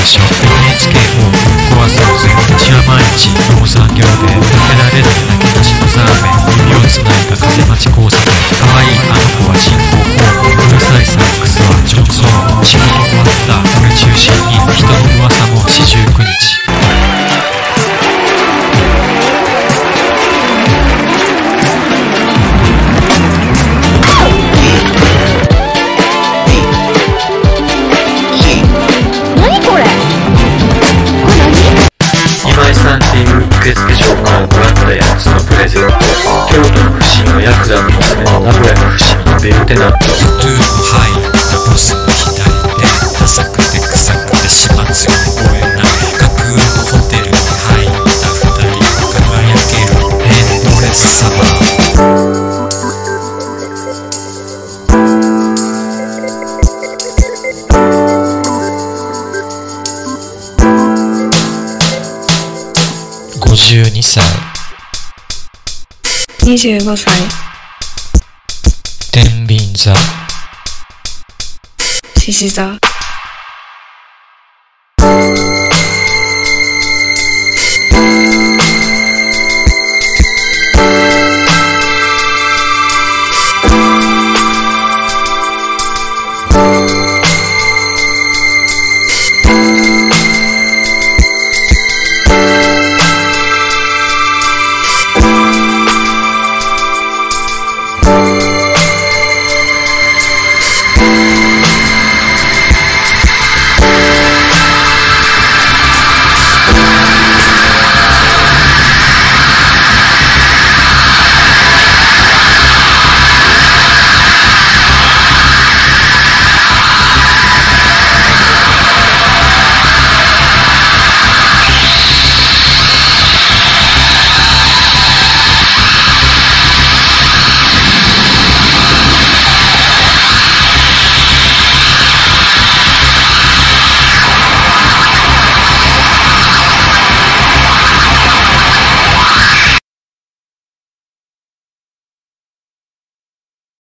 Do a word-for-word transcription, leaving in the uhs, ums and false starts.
でしょ。 エヌエイチケー をぶっ壊そうぜ。うちは毎日農産業で食べられるだけなしのザーメン。指をつないだ風待ち交差点。可愛いあの子は人工肛門。うるさいサックスは直送。仕事終わった俺中心に人の噂も四十九日。 今井さんっていう受付召喚をもらったやつのプレゼント。京都の伏見のヤクザの娘の名古屋の伏見のベルテナント。 トゥーの入ったボスの左手。ダサくて臭くて始末が覚えない。架空のホテルに入った二人輝けるエンドレスサマー。ごじゅうにさいにじゅうごさい天秤座獅子座